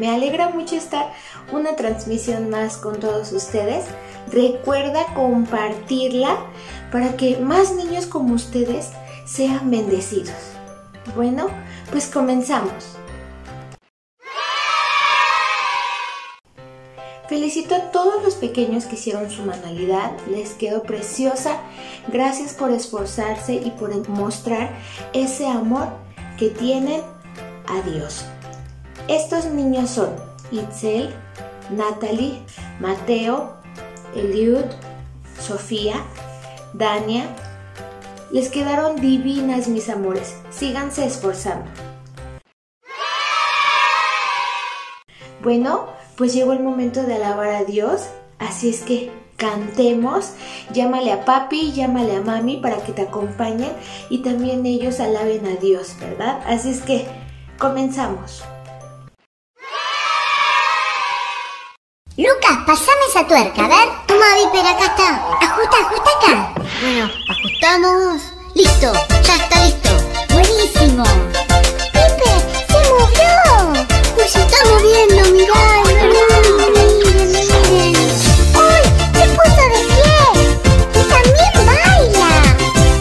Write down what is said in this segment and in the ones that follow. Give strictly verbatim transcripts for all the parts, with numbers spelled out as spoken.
Me alegra mucho estar una transmisión más con todos ustedes. Recuerda compartirla para que más niños como ustedes sean bendecidos. Bueno, pues comenzamos. Felicito a todos los pequeños que hicieron su manualidad, les quedó preciosa. Gracias por esforzarse y por mostrar ese amor que tienen a Dios. Estos niños son Itzel, Natalie, Mateo, Eliud, Sofía, Dania. Les quedaron divinas, mis amores. Síganse esforzando. Bueno, pues llegó el momento de alabar a Dios, así es que cantemos. Llámale a papi, llámale a mami para que te acompañen y también ellos alaben a Dios, ¿verdad? Así es que comenzamos. Lucas, pasame esa tuerca, a ver. Toma, Viper, acá está. Ajusta, ajusta acá. Bueno, ajustamos. Listo, ya está listo. Buenísimo. Viper, se movió. Uy, se está moviendo, mirá. Miren, miren, miren. Uy, se puso de pie. Y también baila.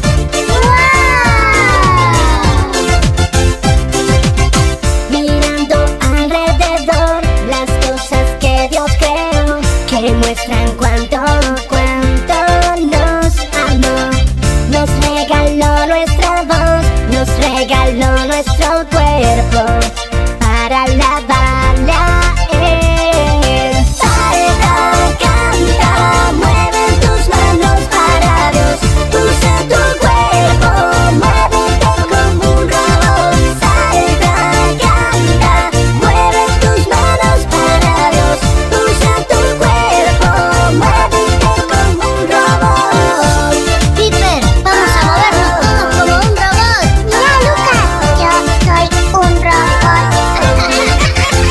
¡Wow! Mirando alrededor las cosas que Dios creó, que muestran cuánto, cuánto nos amó. Nos regaló nuestra voz, nos regaló nuestro cuerpo para alabarla a Él. Salta, canta, mueve tus manos para Dios. Usa tu cuerpo, muévete como un robot. Salta, canta, mueve tus manos para Dios. Usa tu cuerpo, muévete como un robot. Piper, vamos a movernos todos como un robot. Mira, Lucas, yo soy un robot.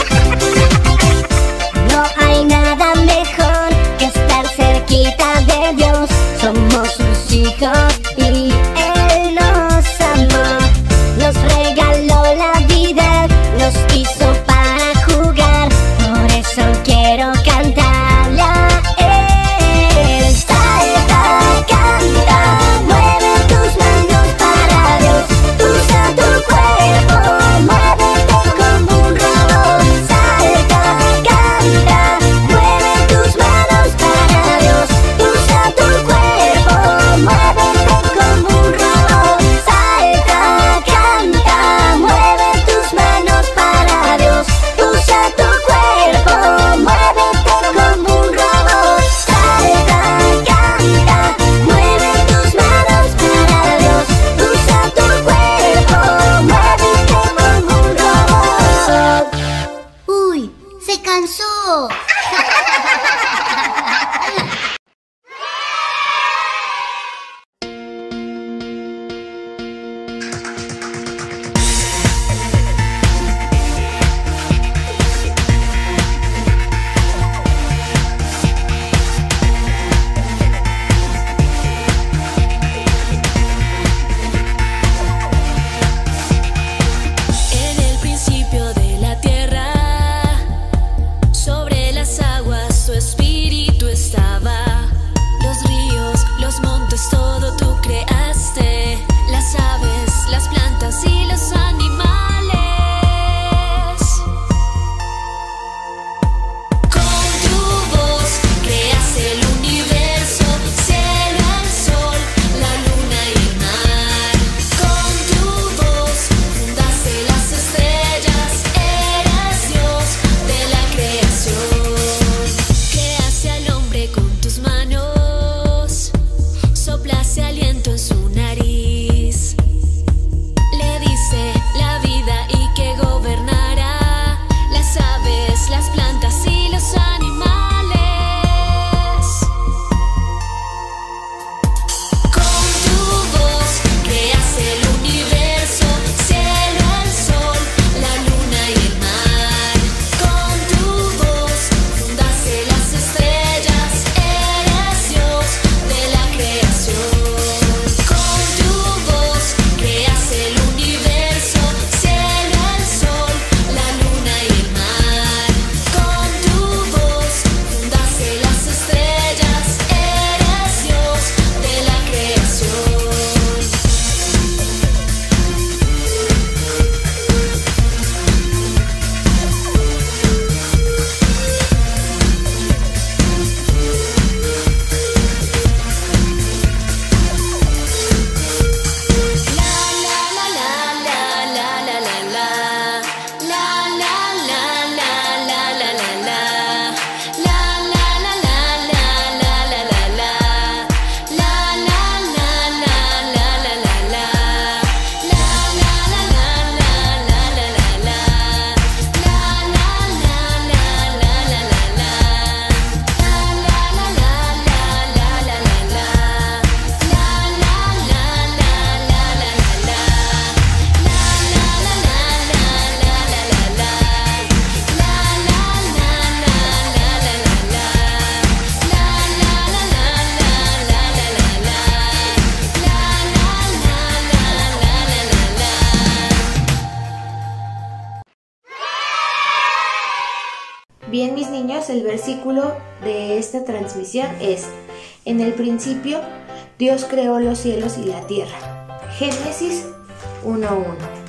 nosotros el versículo de esta transmisión es: en el principio Dios creó los cielos y la tierra. Génesis uno uno.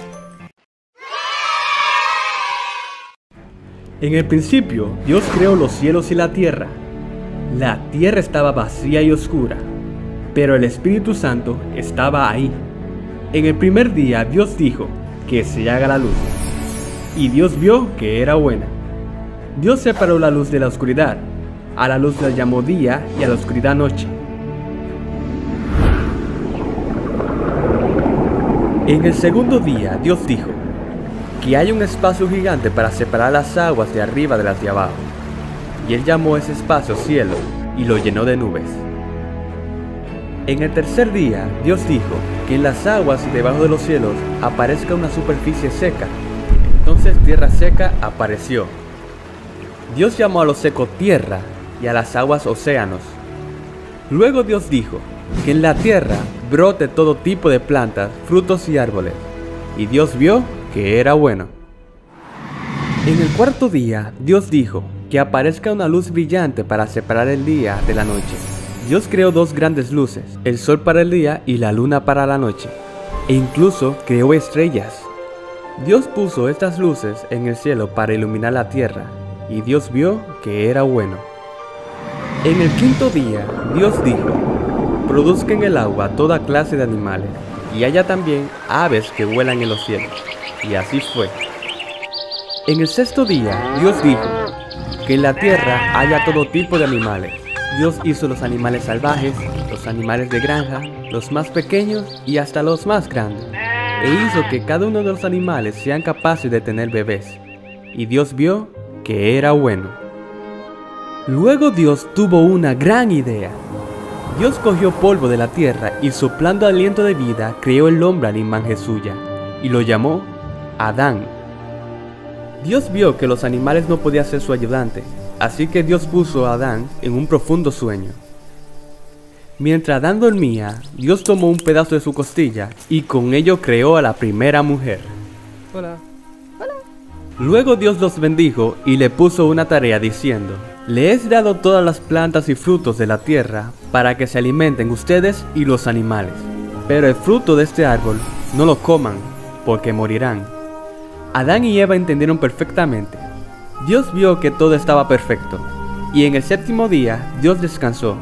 En el principio, Dios creó los cielos y la tierra. La tierra estaba vacía y oscura, pero el Espíritu Santo estaba ahí. En el primer día, Dios dijo: que se haga la luz. Y Dios vio que era buena. Dios separó la luz de la oscuridad. A la luz la llamó día y a la oscuridad noche. En el segundo día, Dios dijo: que haya un espacio gigante para separar las aguas de arriba de las de abajo. Y él llamó ese espacio cielo y lo llenó de nubes. En el tercer día, Dios dijo que en las aguas y debajo de los cielos aparezca una superficie seca. Entonces tierra seca apareció. Dios llamó a lo seco tierra y a las aguas océanos. Luego Dios dijo que en la tierra brote todo tipo de plantas, frutos y árboles. Y Dios vio que era bueno. En el cuarto día, Dios dijo que aparezca una luz brillante para separar el día de la noche. Dios creó dos grandes luces, el sol para el día y la luna para la noche, e incluso creó estrellas. Dios puso estas luces en el cielo para iluminar la tierra, y Dios vio que era bueno. En el quinto día, Dios dijo: produzca en el agua toda clase de animales, y haya también aves que vuelan en los cielos. Y así fue. En el sexto día, Dios dijo que en la tierra haya todo tipo de animales. Dios hizo los animales salvajes, los animales de granja, los más pequeños y hasta los más grandes, e hizo que cada uno de los animales sean capaces de tener bebés. Y Dios vio que era bueno. Luego Dios tuvo una gran idea. Dios cogió polvo de la tierra y soplando aliento de vida creó el hombre a la imagen suya, y lo llamó Adán. Dios vio que los animales no podían ser su ayudante, así que Dios puso a Adán en un profundo sueño. Mientras Adán dormía, Dios tomó un pedazo de su costilla y con ello creó a la primera mujer. Hola. Hola. Luego Dios los bendijo y le puso una tarea diciendo: le he dado todas las plantas y frutos de la tierra para que se alimenten ustedes y los animales. Pero el fruto de este árbol no lo coman, porque morirán. Adán y Eva entendieron perfectamente. Dios vio que todo estaba perfecto, y en el séptimo día Dios descansó.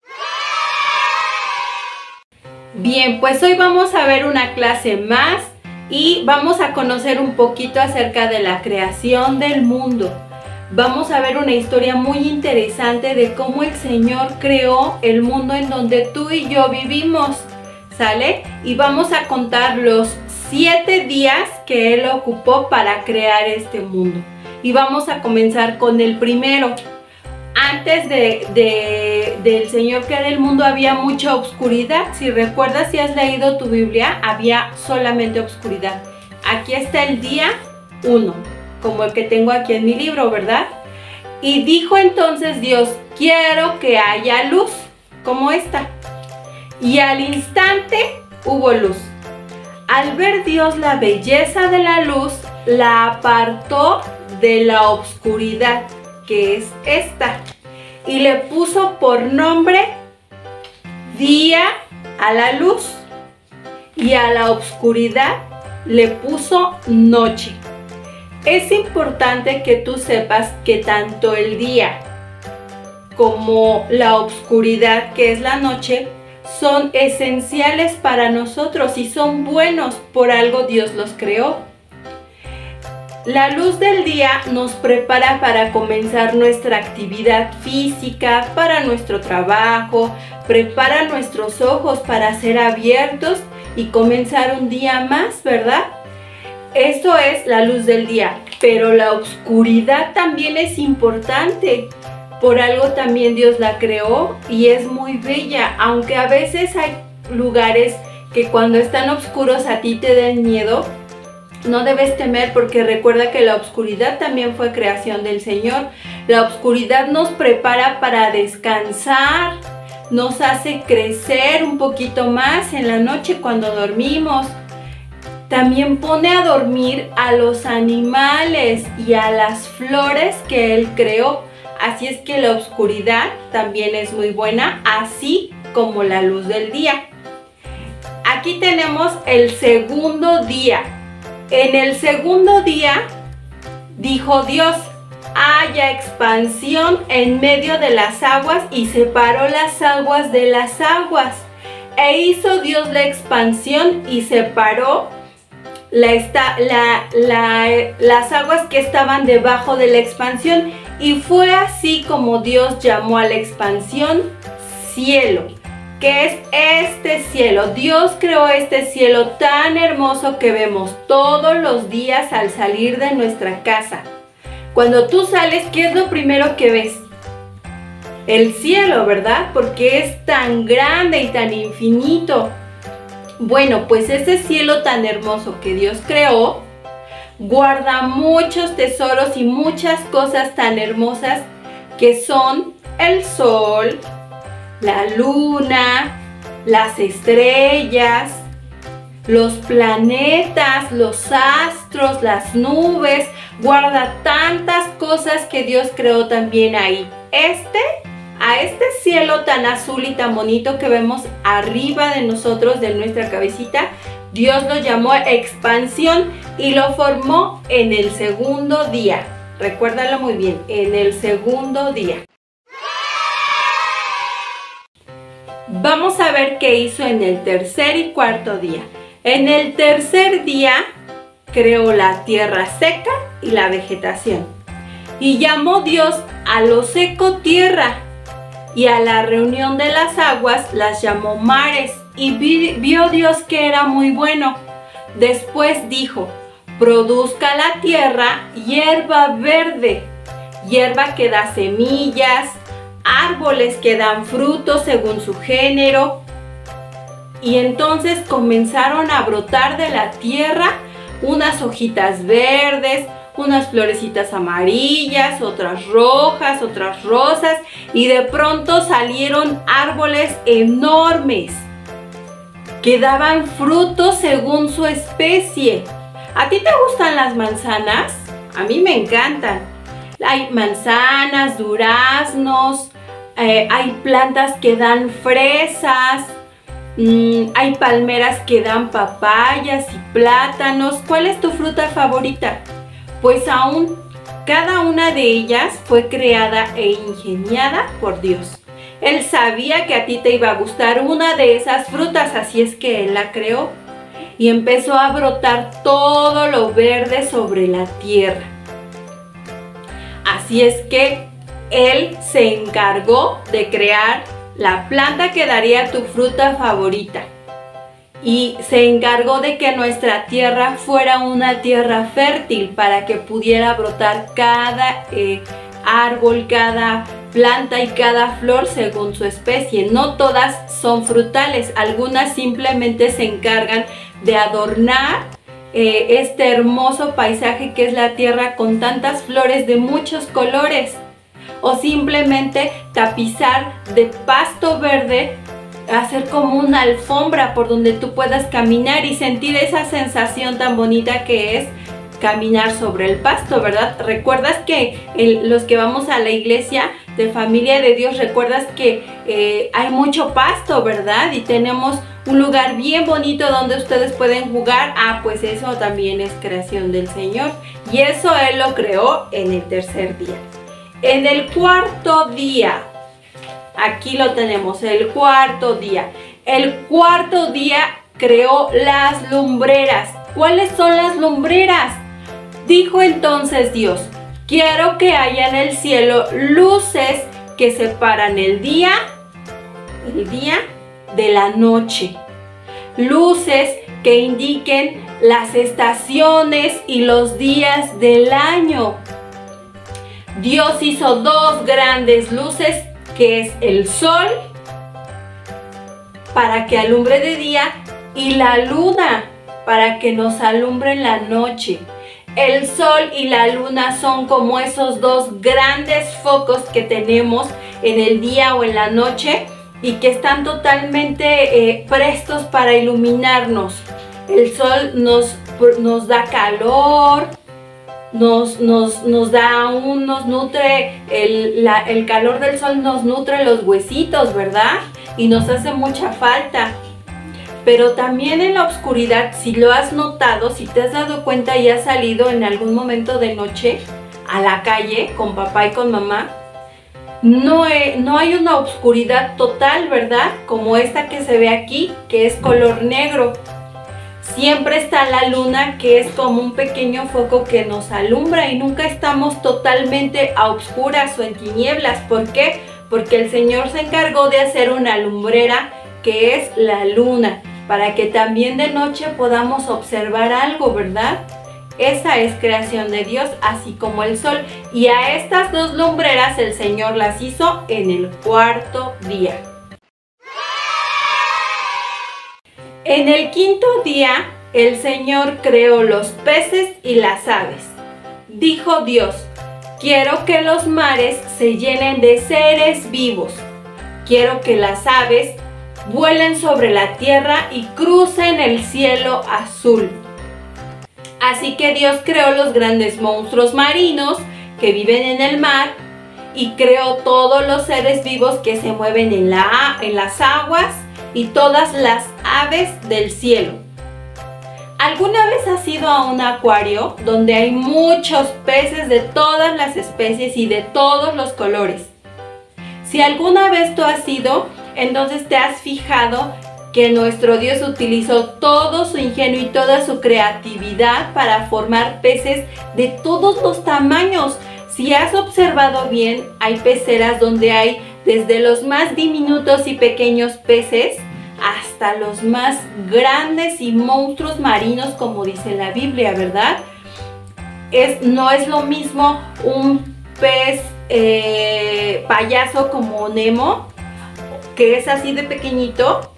Bien, pues hoy vamos a ver una clase más y vamos a conocer un poquito acerca de la creación del mundo. Vamos a ver una historia muy interesante de cómo el Señor creó el mundo en donde tú y yo vivimos, ¿sale? Y vamos a contar los siete días que Él ocupó para crear este mundo. Y vamos a comenzar con el primero. Antes de, de, del Señor crear el mundo había mucha oscuridad. Si recuerdas, si has leído tu Biblia, había solamente oscuridad. Aquí está el día uno, como el que tengo aquí en mi libro, ¿verdad? Y dijo entonces Dios: quiero que haya luz, como esta. Y al instante hubo luz. Al ver Dios la belleza de la luz, la apartó de la oscuridad, que es esta, y le puso por nombre día a la luz, y a la oscuridad le puso noche. Es importante que tú sepas que tanto el día como la oscuridad, que es la noche, son esenciales para nosotros y son buenos, por algo Dios los creó. La luz del día nos prepara para comenzar nuestra actividad física, para nuestro trabajo, prepara nuestros ojos para ser abiertos y comenzar un día más, ¿verdad? Esto es la luz del día, pero la oscuridad también es importante. Por algo también Dios la creó y es muy bella, aunque a veces hay lugares que cuando están oscuros a ti te den miedo. No debes temer, porque recuerda que la oscuridad también fue creación del Señor. La oscuridad nos prepara para descansar, nos hace crecer un poquito más en la noche cuando dormimos. También pone a dormir a los animales y a las flores que Él creó. así es que la oscuridad también es muy buena, así como la luz del día. Aquí tenemos el segundo día. En el segundo día dijo Dios: haya expansión en medio de las aguas, y separó las aguas de las aguas. E hizo Dios la expansión y separó la, esta, la, la, las aguas que estaban debajo de la expansión. Y fue así como Dios llamó a la expansión cielo, que es este cielo. Dios creó este cielo tan hermoso que vemos todos los días al salir de nuestra casa. Cuando tú sales, ¿qué es lo primero que ves? El cielo, ¿verdad? Porque es tan grande y tan infinito. Bueno, pues ese cielo tan hermoso que Dios creó guarda muchos tesoros y muchas cosas tan hermosas que son el sol, la luna, las estrellas, los planetas, los astros, las nubes. Guarda tantas cosas que Dios creó también ahí. Este, a este cielo tan azul y tan bonito que vemos arriba de nosotros, de nuestra cabecita, Dios lo llamó expansión y lo formó en el segundo día. Recuérdalo muy bien, en el segundo día. Vamos a ver qué hizo en el tercer y cuarto día. En el tercer día creó la tierra seca y la vegetación. Y llamó Dios a lo seco tierra, y a la reunión de las aguas las llamó mares. Y vi, vio Dios que era muy bueno. Después dijo: produzca la tierra hierba verde, hierba que da semillas, árboles que dan frutos según su género. Y entonces comenzaron a brotar de la tierra unas hojitas verdes, unas florecitas amarillas, otras rojas, otras rosas, y de pronto salieron árboles enormes que daban frutos según su especie. ¿A ti te gustan las manzanas? A mí me encantan. Hay manzanas, duraznos, eh, hay plantas que dan fresas, mmm, hay palmeras que dan papayas y plátanos. ¿Cuál es tu fruta favorita? Pues aún cada una de ellas fue creada e ingeniada por Dios. Él sabía que a ti te iba a gustar una de esas frutas, así es que Él la creó. Y empezó a brotar todo lo verde sobre la tierra. Así es que Él se encargó de crear la planta que daría tu fruta favorita. Y se encargó de que nuestra tierra fuera una tierra fértil para que pudiera brotar cada eh, árbol, cada planta y cada flor según su especie. No todas son frutales, algunas simplemente se encargan de adornar eh, este hermoso paisaje que es la tierra con tantas flores de muchos colores, o simplemente tapizar de pasto verde, hacer como una alfombra por donde tú puedas caminar y sentir esa sensación tan bonita que es caminar sobre el pasto, ¿verdad? ¿Recuerdas que el, los que vamos a la iglesia de Familia de Dios, recuerdas que eh, hay mucho pasto, ¿verdad? Y tenemos un lugar bien bonito donde ustedes pueden jugar. Ah, pues eso también es creación del Señor. Y eso Él lo creó en el tercer día. En el cuarto día, aquí lo tenemos, el cuarto día. El cuarto día creó las lumbreras. ¿Cuáles son las lumbreras? Dijo entonces Dios: quiero que haya en el cielo luces que separan el día, el día de la noche. Luces que indiquen las estaciones y los días del año. Dios hizo dos grandes luces, que es el sol para que alumbre de día y la luna para que nos alumbre en la noche. El sol y la luna son como esos dos grandes focos que tenemos en el día o en la noche y que están totalmente eh, prestos para iluminarnos. El sol nos, nos da calor, nos, nos, nos da aún, nos nutre, el, la, el calor del sol nos nutre los huesitos, ¿verdad? Y nos hace mucha falta. Pero también en la oscuridad, si lo has notado, si te has dado cuenta y has salido en algún momento de noche a la calle con papá y con mamá, no, he, no hay una oscuridad total, ¿verdad? Como esta que se ve aquí, que es color negro. Siempre está la luna, que es como un pequeño foco que nos alumbra, y nunca estamos totalmente a oscuras o en tinieblas. ¿Por qué? Porque el Señor se encargó de hacer una lumbrera, que es la luna, para que también de noche podamos observar algo, ¿verdad? Esa es creación de Dios, así como el sol. Y a estas dos lumbreras el Señor las hizo en el cuarto día. En el quinto día, el Señor creó los peces y las aves. Dijo Dios: quiero que los mares se llenen de seres vivos. Quiero que las aves vuelen sobre la tierra y crucen el cielo azul. Así que Dios creó los grandes monstruos marinos que viven en el mar, y creó todos los seres vivos que se mueven en, la, en las aguas, y todas las aves del cielo. ¿Alguna vez has ido a un acuario donde hay muchos peces de todas las especies y de todos los colores? Si alguna vez tú has ido, entonces te has fijado que nuestro Dios utilizó todo su ingenio y toda su creatividad para formar peces de todos los tamaños. Si has observado bien, hay peceras donde hay desde los más diminutos y pequeños peces hasta los más grandes y monstruos marinos, como dice la Biblia, ¿verdad? Es, no es lo mismo un pez eh, payaso como Nemo, que es así de pequeñito,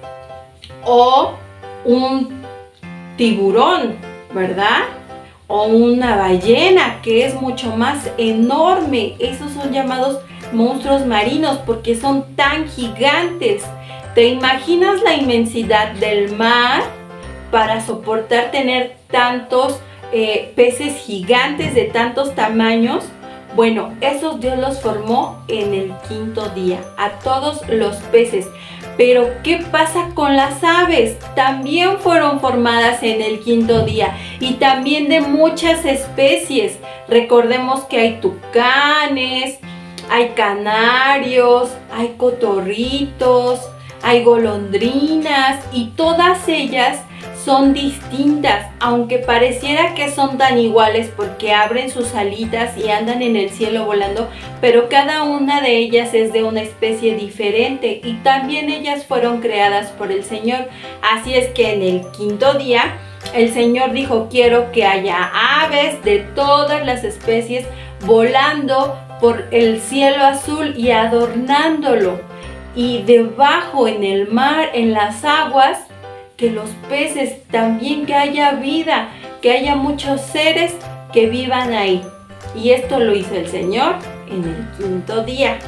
o un tiburón, ¿verdad? O una ballena, que es mucho más enorme. Esos son llamados monstruos marinos porque son tan gigantes. ¿Te imaginas la inmensidad del mar para soportar tener tantos eh, peces gigantes de tantos tamaños? Bueno, esos Dios los formó en el quinto día, a todos los peces. Pero ¿qué pasa con las aves? También fueron formadas en el quinto día, y también de muchas especies. Recordemos que hay tucanes, hay canarios, hay cotorritos, hay golondrinas, y todas ellas son distintas, aunque pareciera que son tan iguales porque abren sus alitas y andan en el cielo volando, pero cada una de ellas es de una especie diferente, y también ellas fueron creadas por el Señor. Así es que en el quinto día el Señor dijo: quiero que haya aves de todas las especies volando por el cielo azul y adornándolo, y debajo en el mar, en las aguas, que los peces, también que haya vida, que haya muchos seres que vivan ahí. Y esto lo hizo el Señor en el quinto día.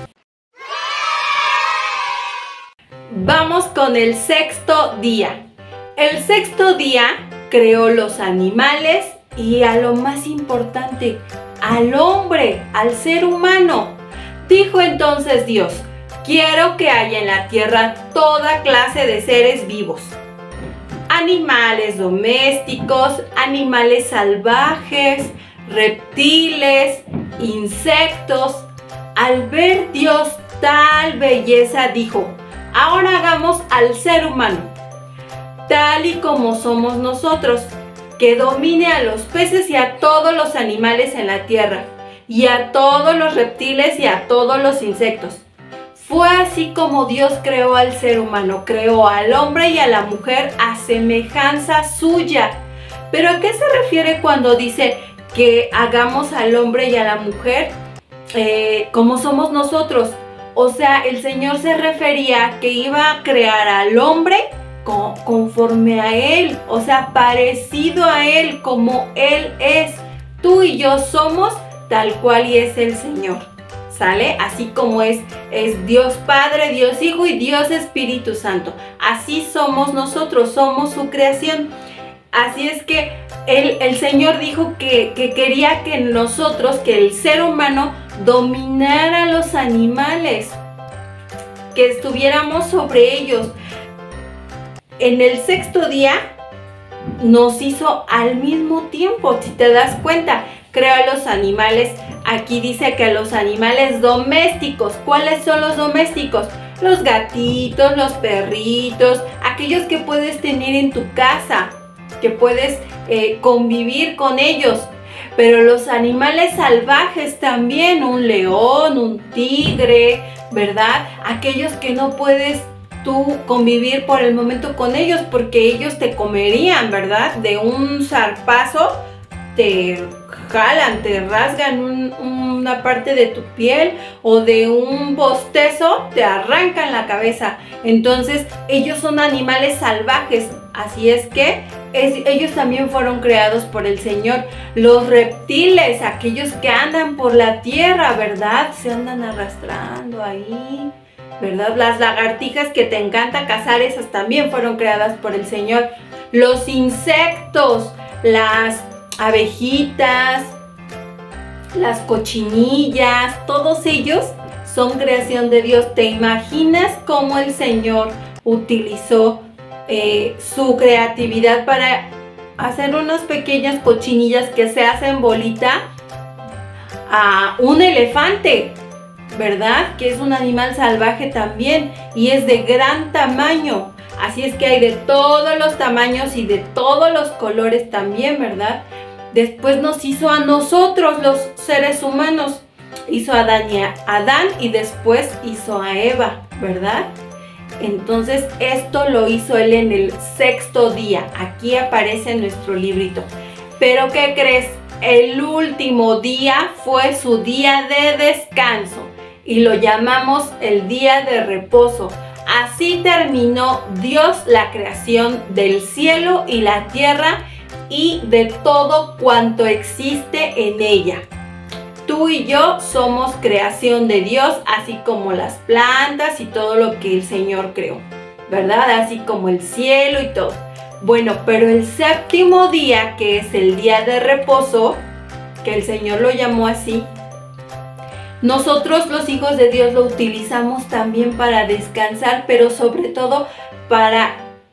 Vamos con el sexto día. El sexto día creó los animales y, a lo más importante, al hombre, al ser humano. Dijo entonces Dios: quiero que haya en la tierra toda clase de seres vivos. Animales domésticos, animales salvajes, reptiles, insectos. Al ver Dios tal belleza, dijo: ahora hagamos al ser humano, tal y como somos nosotros, que domine a los peces y a todos los animales en la tierra, y a todos los reptiles y a todos los insectos. Fue así como Dios creó al ser humano, creó al hombre y a la mujer a semejanza suya. ¿Pero a qué se refiere cuando dice que hagamos al hombre y a la mujer eh, como somos nosotros? O sea, el Señor se refería a que iba a crear al hombre con, conforme a Él, o sea, parecido a Él, como Él es. Tú y yo somos tal cual y es el Señor. ¿Sale? Así como es, es Dios Padre, Dios Hijo y Dios Espíritu Santo. Así somos nosotros, somos su creación. Así es que el, el Señor dijo que, que quería que nosotros, que el ser humano dominara a los animales, que estuviéramos sobre ellos. En el sexto día nos hizo al mismo tiempo, si te das cuenta, creó a los animales. Aquí dice que a los animales domésticos. ¿Cuáles son los domésticos? Los gatitos, los perritos, aquellos que puedes tener en tu casa, que puedes eh, convivir con ellos. Pero los animales salvajes también, un león, un tigre, ¿verdad? Aquellos que no puedes tú convivir por el momento con ellos porque ellos te comerían, ¿verdad? De un zarpazo te jalan, te rasgan un, una parte de tu piel, o de un bostezo te arrancan la cabeza. Entonces ellos son animales salvajes, así es que es, ellos también fueron creados por el Señor. Los reptiles, aquellos que andan por la tierra, ¿verdad? Se andan arrastrando ahí, ¿verdad? Las lagartijas que te encanta cazar, esas también fueron creadas por el Señor. Los insectos, las abejitas, las cochinillas, todos ellos son creación de Dios. ¿Te imaginas cómo el Señor utilizó eh, su creatividad para hacer unas pequeñas cochinillas que se hacen bolita a un elefante, ¿verdad? Que es un animal salvaje también y es de gran tamaño. Así es que hay de todos los tamaños y de todos los colores también, ¿verdad? Después nos hizo a nosotros, los seres humanos. Hizo a Adán y, a Adán y después hizo a Eva, ¿verdad? Entonces esto lo hizo Él en el sexto día. Aquí aparece en nuestro librito. Pero ¿qué crees? El último día fue su día de descanso y lo llamamos el día de reposo. Así terminó Dios la creación del cielo y la tierra y de todo cuanto existe en ella. Tú y yo somos creación de Dios, así como las plantas y todo lo que el Señor creó, ¿verdad? Así como el cielo y todo. Bueno, pero el séptimo día, que es el día de reposo, que el Señor lo llamó así, nosotros los hijos de Dios lo utilizamos también para descansar, pero sobre todo para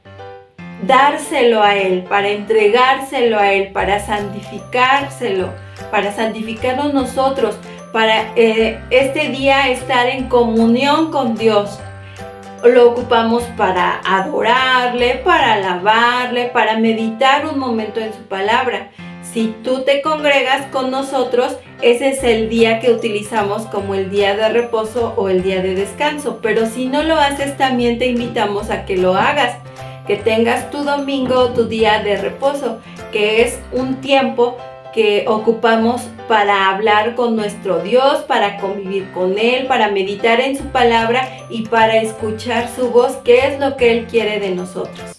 dárselo a Él, para entregárselo a Él, para santificárselo, para santificarnos nosotros, para eh, este día estar en comunión con Dios. Lo ocupamos para adorarle, para alabarle, para meditar un momento en su palabra. Si tú te congregas con nosotros, ese es el día que utilizamos como el día de reposo o el día de descanso. Pero si no lo haces, también te invitamos a que lo hagas. Que tengas tu domingo, tu día de reposo, que es un tiempo que ocupamos para hablar con nuestro Dios, para convivir con Él, para meditar en su palabra y para escuchar su voz, que es lo que Él quiere de nosotros.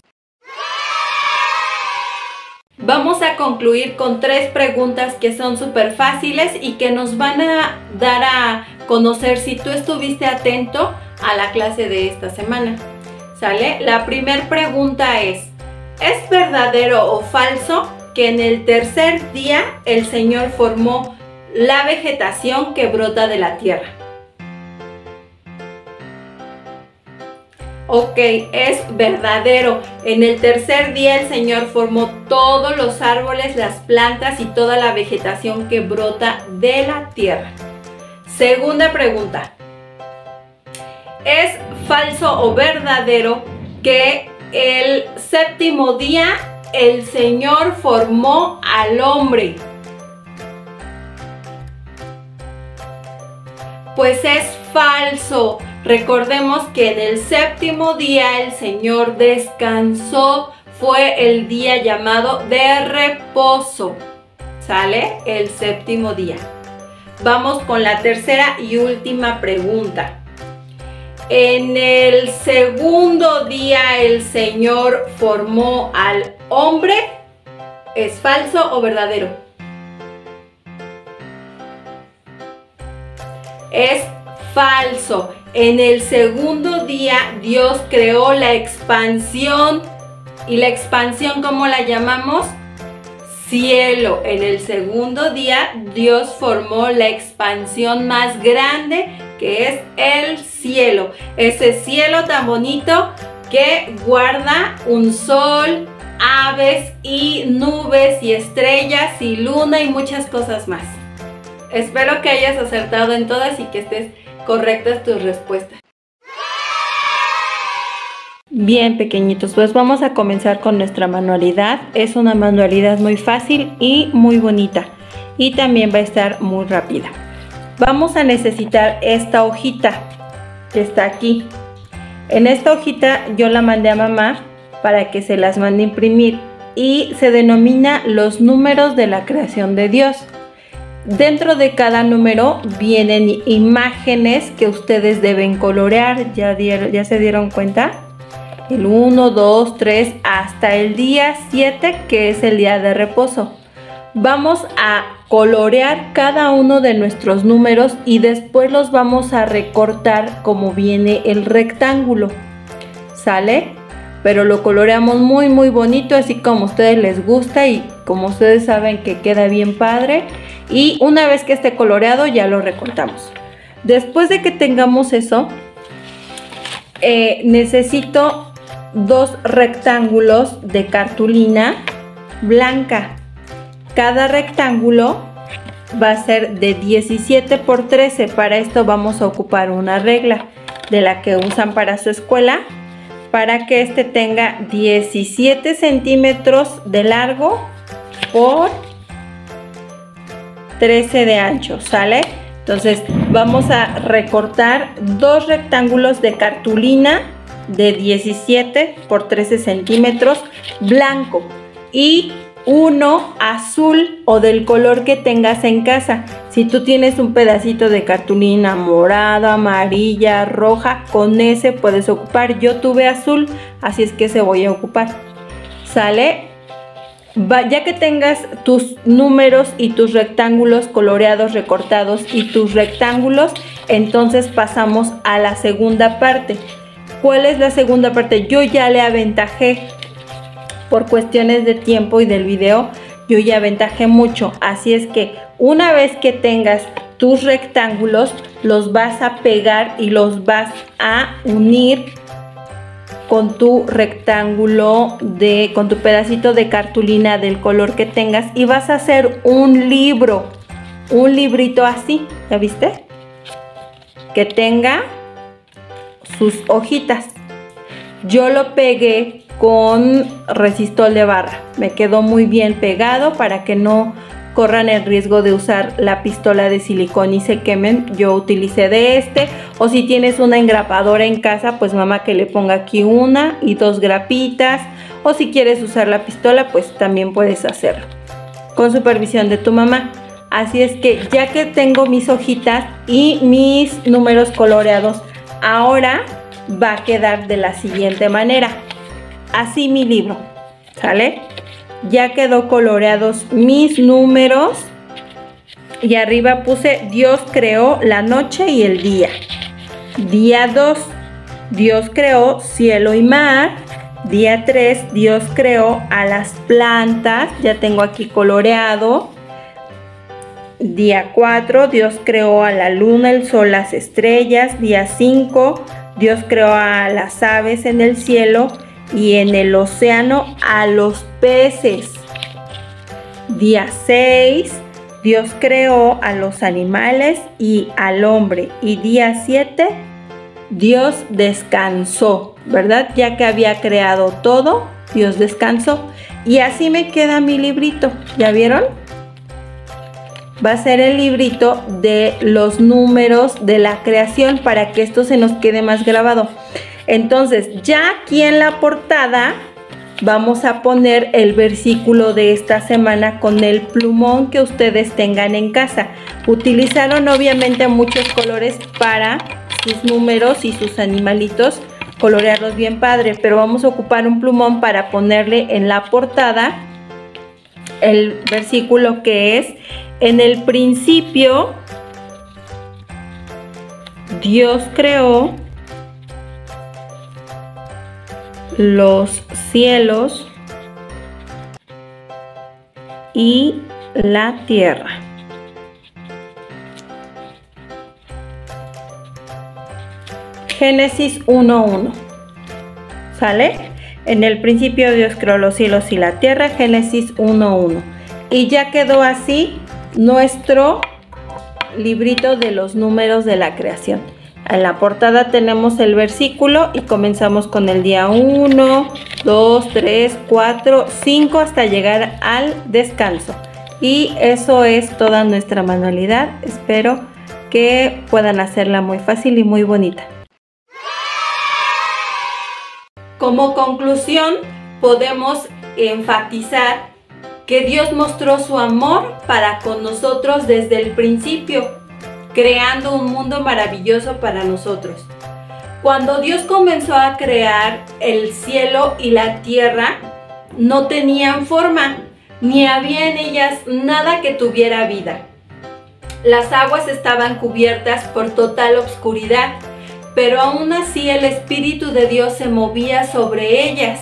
Vamos a concluir con tres preguntas que son súper fáciles y que nos van a dar a conocer si tú estuviste atento a la clase de esta semana. ¿Sale? La primera pregunta es, ¿es verdadero o falso que en el tercer día el Señor formó la vegetación que brota de la tierra? Ok, es verdadero. En el tercer día el Señor formó todos los árboles, las plantas y toda la vegetación que brota de la tierra. Segunda pregunta. ¿Es falso o verdadero que el séptimo día el Señor formó al hombre? Pues es falso. Recordemos que en el séptimo día el Señor descansó. Fue el día llamado de reposo. ¿Sale? El séptimo día. Vamos con la tercera y última pregunta. En el segundo día el Señor formó al hombre. ¿Es falso o verdadero? Es falso. En el segundo día Dios creó la expansión Y la expansión, ¿cómo la llamamos? Cielo. En el segundo día, Dios formó la expansión más grande, que es el cielo. Ese cielo tan bonito que guarda un sol, aves y nubes y estrellas y luna y muchas cosas más. Espero que hayas acertado en todas y que estés correctas tus respuestas. Bien, pequeñitos, pues vamos a comenzar con nuestra manualidad. Es una manualidad muy fácil y muy bonita, y también va a estar muy rápida. Vamos a necesitar esta hojita que está aquí. En esta hojita yo la mandé a mamá para que se las mande a imprimir, y se denomina los números de la creación de Dios. Dentro de cada número vienen imágenes que ustedes deben colorear. ¿Ya, dieron, ya se dieron cuenta? El uno, dos, tres, hasta el día siete, que es el día de reposo. Vamos a colorear cada uno de nuestros números y después los vamos a recortar como viene el rectángulo. ¿Sale? Pero lo coloreamos muy muy bonito, así como a ustedes les gusta y como ustedes saben que queda bien padre. Y una vez que esté coloreado ya lo recortamos. Después de que tengamos eso, eh, necesito dos rectángulos de cartulina blanca. Cada rectángulo va a ser de diecisiete por trece. Para esto vamos a ocupar una regla de la que usan para su escuela, para que este tenga diecisiete centímetros de largo por trece de ancho, ¿sale? Entonces vamos a recortar dos rectángulos de cartulina de diecisiete por trece centímetros blanco y uno azul o del color que tengas en casa. Si tú tienes un pedacito de cartulina morada, amarilla, roja, con ese puedes ocupar. Yo tuve azul, así es que se voy a ocupar. ¿Sale? Va, ya que tengas tus números y tus rectángulos coloreados, recortados y tus rectángulos, entonces pasamos a la segunda parte. ¿Cuál es la segunda parte? Yo ya le aventajé por cuestiones de tiempo y del video. Yo ya aventajé mucho, así es que una vez que tengas tus rectángulos, los vas a pegar y los vas a unir con tu rectángulo de, con tu pedacito de cartulina del color que tengas, y vas a hacer un libro, un librito así, ¿ya viste? Que tenga sus hojitas. Yo lo pegué con resistol de barra, me quedó muy bien pegado para que no corran el riesgo de usar la pistola de silicón y se quemen. Yo utilicé de este, o si tienes una engrapadora en casa, pues mamá que le ponga aquí una y dos grapitas, o si quieres usar la pistola, pues también puedes hacerlo con supervisión de tu mamá. Así es que ya que tengo mis hojitas y mis números coloreados, ahora va a quedar de la siguiente manera. Así mi libro, ¿sale? Ya quedó coloreados mis números y arriba puse Dios creó la noche y el día. Día dos, Dios creó cielo y mar. Día tres, Dios creó a las plantas, ya tengo aquí coloreado. Día cuatro, Dios creó a la luna, el sol, las estrellas. Día cinco, Dios creó a las aves en el cielo y en el océano a los peces. Día seis, Dios creó a los animales y al hombre. Y día siete, Dios descansó, ¿verdad? Ya que había creado todo, Dios descansó. Y así me queda mi librito, ¿ya vieron? Va a ser el librito de los números de la creación para que esto se nos quede más grabado. Entonces, ya aquí en la portada vamos a poner el versículo de esta semana con el plumón que ustedes tengan en casa. Utilizaron obviamente muchos colores para sus números y sus animalitos, colorearlos bien padre, pero vamos a ocupar un plumón para ponerle en la portada el versículo que es: en el principio Dios creó los cielos y la tierra. Génesis uno uno. ¿Sale? En el principio Dios creó los cielos y la tierra, Génesis uno uno. Y ya quedó así nuestro librito de los números de la creación. En la portada tenemos el versículo y comenzamos con el día uno, dos, tres, cuatro, cinco hasta llegar al descanso. Y eso es toda nuestra manualidad. Espero que puedan hacerla muy fácil y muy bonita. Como conclusión, podemos enfatizar que Dios mostró su amor para con nosotros desde el principio, creando un mundo maravilloso para nosotros. Cuando Dios comenzó a crear el cielo y la tierra, no tenían forma, ni había en ellas nada que tuviera vida. Las aguas estaban cubiertas por total oscuridad, pero aún así el Espíritu de Dios se movía sobre ellas.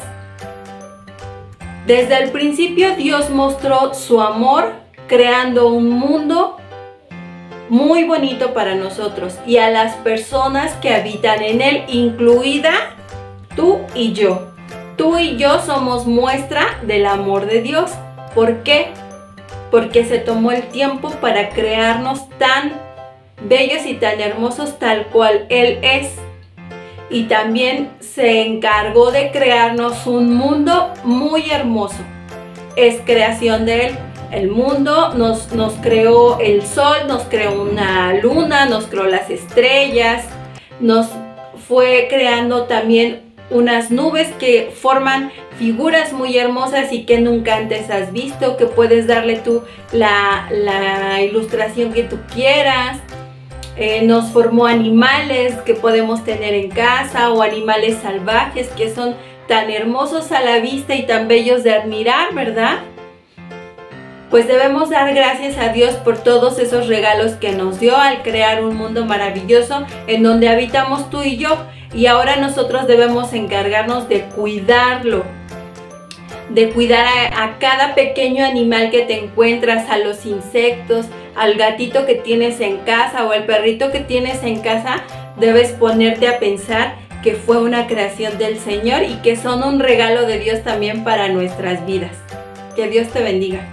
Desde el principio Dios mostró su amor creando un mundo muy bonito para nosotros y a las personas que habitan en él, incluida tú y yo. Tú y yo somos muestra del amor de Dios. ¿Por qué? Porque se tomó el tiempo para crearnos tan bellos y tan hermosos tal cual Él es. Y también se encargó de crearnos un mundo muy hermoso. Es creación de Él. El mundo nos, nos creó el sol, nos creó una luna, nos creó las estrellas, nos fue creando también unas nubes que forman figuras muy hermosas y que nunca antes has visto, que puedes darle tú la, la ilustración que tú quieras. Eh, nos formó animales que podemos tener en casa o animales salvajes que son tan hermosos a la vista y tan bellos de admirar, ¿verdad? Pues debemos dar gracias a Dios por todos esos regalos que nos dio al crear un mundo maravilloso en donde habitamos tú y yo. Y ahora nosotros debemos encargarnos de cuidarlo, de cuidar a, a cada pequeño animal que te encuentras, a los insectos, al gatito que tienes en casa o al perrito que tienes en casa. Debes ponerte a pensar que fue una creación del Señor y que son un regalo de Dios también para nuestras vidas. Que Dios te bendiga.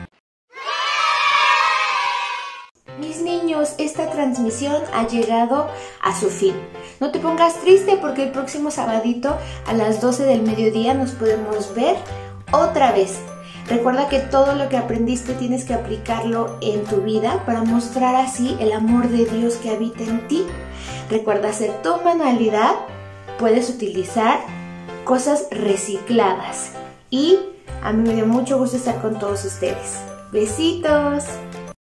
Mis niños, esta transmisión ha llegado a su fin. No te pongas triste porque el próximo sabadito a las doce del mediodía nos podemos ver otra vez. Recuerda que todo lo que aprendiste tienes que aplicarlo en tu vida para mostrar así el amor de Dios que habita en ti. Recuerda hacer tu manualidad, puedes utilizar cosas recicladas y a mí me dio mucho gusto estar con todos ustedes. Besitos.